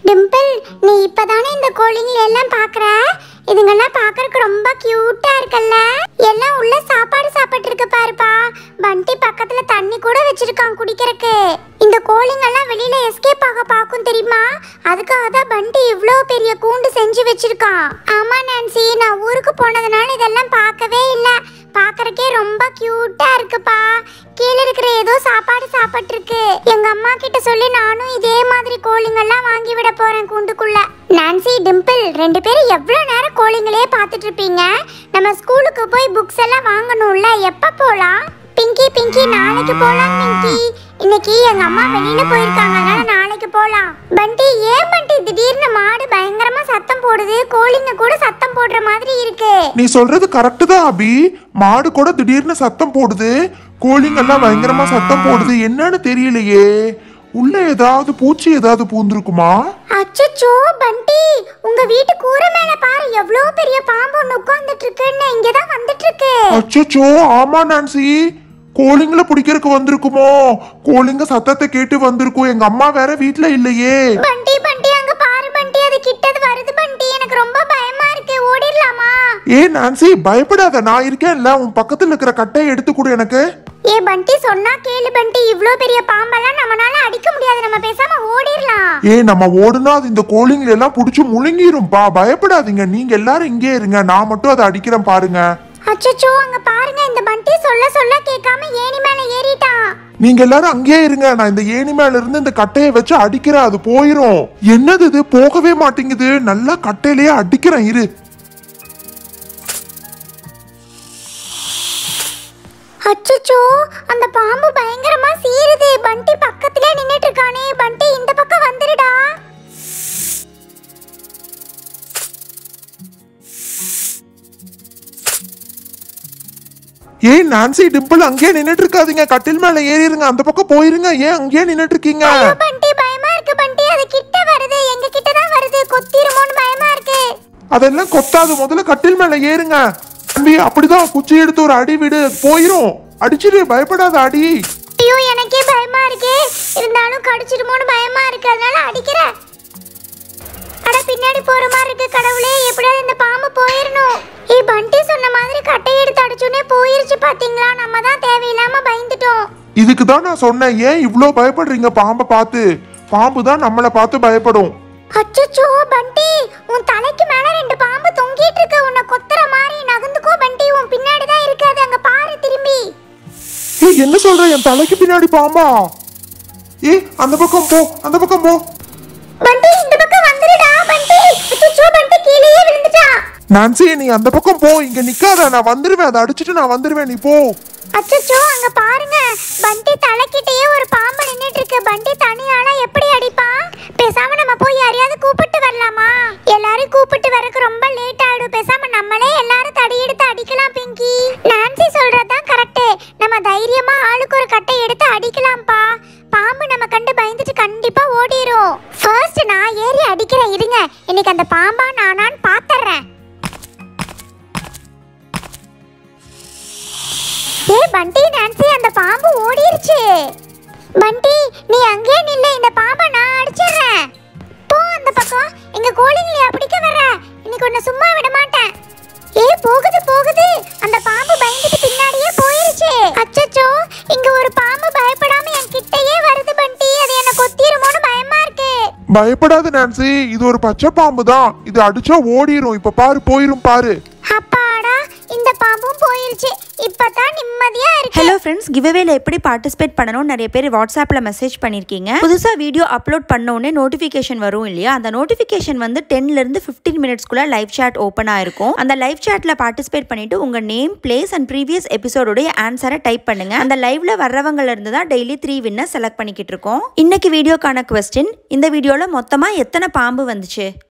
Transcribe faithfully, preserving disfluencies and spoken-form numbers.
டிம்பிள், நீ இப்பதானே இந்த கோழிங்களை எல்லாம் பாக்குற? இதுங்கெல்லாம் பாக்குறதுக்கு ரொம்ப கியூட்டா இருக்குல்ல? எல்லாம் உள்ள சாப்பாடு சாப்பிட்டு இருக்கு பாருப்பா. பண்டி பக்கத்துல தண்ணி கூட வச்சிருக்கான் குடிக்கிறதுக்கு. இந்த கோழிங்கெல்லாம் வெளியில எஸ்கேப் ஆக பாக்கும் தெரியுமா? அதுக்காக தான் பண்டி இவ்ளோ பெரிய கூண்டு செஞ்சு வச்சிருக்கான். ஆமா நான்சி, நான் ஊருக்கு போனதுனால இதெல்லாம் பார்க்கவே இல்ல. பாக்குறக்கே ரொம்ப கியூட்டா இருக்குப்பா. கீழே இருக்கிற ஏதோ சாப்பாடு சாப்பிட்டு இருக்கு. எங்க அம்மா கிட்ட சொல்லி நானும் இதே மாதிரி கோழிங்கெல்லாம் வாங்கி விட போறேன் கூண்டுக்குள்ள. நான்சி, டிம்பிள் ரெண்டு பேரும் எவ்வளவு நேரம் கோழிங்களே பார்த்துட்டு இருப்பீங்க? நம்ம ஸ்கூலுக்கு போய் புக்ஸ் எல்லாம் வாங்கணும்ல, எப்ப போலாம்? பிங்கி பிங்கி நாளைக்கு போலாம் பிங்கி. இன்னைக்கு எங்க அம்மா வெளியில போயிருக்காங்க, அதனால நாளைக்கு போலாம். பண்டி, ஏன் பண்டி திடீர்னு மாடு பயங்கரமா சத்தம் போடுது? கோழிங்க கூட சத்தம் போடுற மாதிரி இருக்கு. நீ சொல்றது கரெக்ட் தான் அபி. மாடு கூட திடீர்னு சத்தம் போடுது, கோழிங்க எல்லாம் பயங்கரமா சத்தம் போடுது. என்னன்னு தெரியலையே. உள்ள ஏதாவது பூச்சி ஏதாவது பூந்துருக்குமா? அச்சச்சோ பண்டி, உங்க வீட்டு கூரை மேல பாரு, எவ்வளவு பெரிய பாம்பு ஒன்னு உட்கார்ந்துட்டு இருக்குன்னு. இங்கதான் வந்துட்டு இருக்கு. அச்சச்சோ, ஆமா நான்சி, கோழிங்களை பிடிக்கிறதுக்கு வந்திருக்குமோ? கோழிங்க சத்தத்தை கேட்டு வந்திருக்கும். எங்க அம்மா வேற வீட்ல இல்லையே. பண்டி பண்டி, அங்க பாரு பண்டி, அது கிட்டது வருது பண்டி. எனக்கு ரொம்ப பயமா இருக்கு, ஓடிரலாமா? ஏ நான்சி, பயப்படாத, நான் இருக்கேன்ல. உன் பக்கத்துல இருக்கிற கட்டையை எடுத்து கொடு எனக்கு. ஏ பண்டி, சொன்னா கேளு பண்டி. இவ்ளோ பெரிய பாம்பெல்லாம் நம்மனால அடிக்க முடியாது, நம்ம பேசாம ஓடிரலாம். ஏ, நம்ம ஓடுனா அது இந்த கோழிங்களை எல்லாம் புடிச்சு முழுங்கிரும்பா. பயப்படாதீங்க, நீங்க எல்லாரும் இங்கே இருங்க, நான் மட்டும் அதை அடிக்கிறேன் பாருங்க. அச்சச்சோ, அங்க பாருங்க, இந்த பண்டி சொல்ல சொல்ல கேட்காம ஏணி மேல ஏறிட்டான். நீங்க எல்லாரும் அங்கேயே இருங்க, நான் இந்த ஏணி மேல இருந்து இந்த கட்டையை வச்சு அடிக்கிறேன், அது போயிரும். என்னது இது, போகவே மாட்டேங்குது. நல்லா கட்டையிலேயே அடிக்கிறேன், இரு. அச்சச்சோ, அந்த பாம்பு பயங்கரமா சீருது. பண்டி பக்கத்திலே நின்னுட்டு இருக்கானே. பண்டி, இந்த பக்கம் வந்துருடா. ஏய் நான்சி, டிம்பிள் அங்கேயே நின்னுட்டு இருக்காதீங்க, கட்டில் மேல ஏறிடுங்க, அந்த பக்கம் போயிருங்க. ஏன் அங்கேயே நின்னுட்டு இருக்கீங்க? ஐயோ பண்டி, பயமா இருக்கு பண்டி. அது கிட்ட வருது, எங்க கிட்ட தான் வருது. கொத்திருமோன்னு பயமா இருக்கு. அதெல்லாம் கொத்தாது, முதல்ல கட்டில் மேல ஏறுங்க. தம்பி, அப்படிதான், குச்சி எடுத்து ஒரு அடி விடு, போயிரும். அடிச்சிரு, பயப்படாத, அடி. ஐயோ, எனக்கே பயமா இருக்கு. இருந்தாலும் கடிச்சிருமோன்னு பயமா இருக்கு, அதனால அடிக்கிறேன். அட, பின்னாடி போற மாதிரி இருக்கு. கடவுளே, எப்படியாவது இந்த பாம்பு போயிரணும். ஏய் பண்டி, சொன்ன மாதிரி கட்டையை எடுத்து அடிச்சுனே போயிருச்சு பாத்தீங்களா? நம்ம தான் தேவையில்லாம பயந்துட்டோம். இதுக்கு தான் நான் சொன்னேன், ஏன் இவ்ளோ பயப்படுறீங்க பாம்பை பார்த்து? பாம்பு தான் நம்மளை பார்த்து பயப்படும். அச்சச்சோ பண்டி, உன் தலைக்கு மேல ரெண்டு பாம்பு தொங்கிட்டு இருக்கு. உன்னை கொத்துற மாதிரி. நகர்ந்துக்கோ பண்டி, உன் பின்னாடி தான் இருக்காது, அங்க பாரு திரும்பி. ஏய், என்ன சொல்ற? என் தலைக்கு பின்னாடி பாம்பா? ஏய், அந்த பக்கம் போ, அந்த பக்கம் போ. பண்டி, இந்த பக்கம் வந்துருடா பண்டி. அச்சச்சோ பண்டி, கீழேயே விழுந்துட்டான். நான்சி, நீ அந்த பக்கம் போ, இங்க நிக்காத, நான் வந்துருவேன். அதை அடிச்சிட்டு நான் வந்துருவேன், நீ போ. அச்சச்சோ, அங்க பாருங்க, பண்டி தலைக்கிட்டயே ஒரு பாம்பு நின்னுட்டு இருக்கு. பண்டி தனியாளா எப்படி அடிப்பான்? பேசாம நம்ம போய் யாரையாவது கூப்பிட்டு வரலாமா? எல்லாரும் கூப்பிட்டு வரக்கு ரொம்ப லேட் ஆயிடும். பேசாம நம்மளே எல்லாரும் தடி எடுத்து அடிக்கலாம் பிங்கி. நான்சி சொல்றதுதான் கரெக்ட். நம்ம தைரியமா ஆளுக்கு ஒரு கட்டை எடுத்து அடிக்கலாம்ப்பா. பாம்பு நம்ம கண்டு பயந்துட்டு கண்டிப்பா ஓடிரும். ஃபர்ஸ்ட் நான் ஏறி அடிக்கிறேன், இருங்க. இன்னைக்கு அந்த பாம்பா நானான்னு பாத்துறேன். ஏய் பண்டி, நான்சி, அந்த பாம்பு ஓடிருச்சு. பண்டி, நீ அங்கேயே நில்ல, இந்த பாம்பை நான் அடிச்சிடுறேன். போ அந்த பக்கம். எங்க கோழிங்களை பிடிக்க வர்ற, இன்னைக்கு உன்னை சும்மா விட மாட்டேன். ஏய், போகுது போகுது. அந்த பாம்பு பயந்துட்டு பின்னாடியே போயிருச்சு. அச்சச்சோ, இங்க ஒரு பாம்பு பயப்படாம என் கிட்டயே வருது பண்டி. அது என்ன கொத்திருமோன்னு பயமா இருக்கு. பயப்படாத நான்சி, இது ஒரு பச்சை பாம்பு தான். இது அடிச்சா ஓடிரும். இப்ப பாரு, போயிரும் பாரு. அப்பாடா, இந்த பாம்பும் போயிருச்சு. இப்பதான் நிம்மதியா இருக்கு. ஹலோ ஃப்ரெண்ட்ஸ், கிவ்அவேல எப்படி பார்ட்டிசிபேட் பண்ணணும் நிறைய பேர் வாட்ஸ்அப்பில் மெசேஜ் பண்ணியிருக்கீங்க. புதுசாக வீடியோ அப்லோட் பண்ணோடனே நோட்டிஃபிகேஷன் வரும் இல்லையா? அந்த நோட்டிஃபிகேஷன் வந்து டென்லேருந்து ஃபிஃப்டீன் மினிட்ஸ்க்குள்ள லைவ் சாட் ஓப்பன் ஆயிருக்கும். அந்த லைவ் சாட்டில் பார்ட்டிசிபேட் பண்ணிட்டு உங்க நேம், பிளேஸ் அண்ட் ப்ரீவியஸ் எபிசோடோடைய ஆன்சரை டைப் பண்ணுங்க. அந்த லைவ்ல வர்றவங்கல இருந்து தான் டெய்லி த்ரீ வின்னர் செலக்ட் பண்ணிக்கிட்டு இருக்கோம். இன்னைக்கு வீடியோக்கான கொஸ்டின், இந்த வீடியோல மொத்தமா எத்தனை பாம்பு வந்துச்சு?